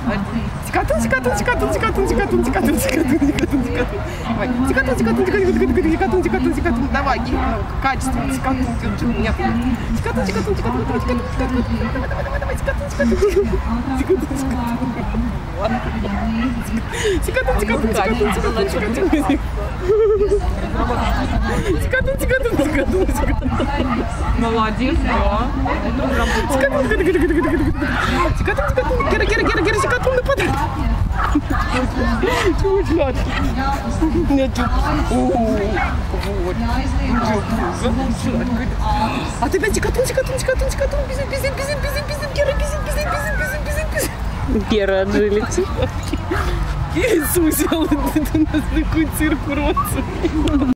Чикатун, чикатун, чикатун, чикатун, чикатун, чикатун, чикатун, чикатун, чикатун. Давай. Чикатун, чикатун, чикатун, чикатун, чикатун. Давай, качественно, чикатун. Нет. Чикатун, чикатун, чикатун, чикатун, чикатун. Давай, чикатун, чикатун. Чикатун, чикатун, чикатун, чикатун, чикатун. Чикатун, чикатун, чикатун, чикатун. Молодец, да. Чикатун, чикатун, чикатун, гера, чикатун на подряд. Чего сладкий? Нет, вот. А ты опять чикатун, чикатун, чикатун, чикатун, бизим, гера, бизим. Гера Agility. Иисус, у нас такой цирк уродцев.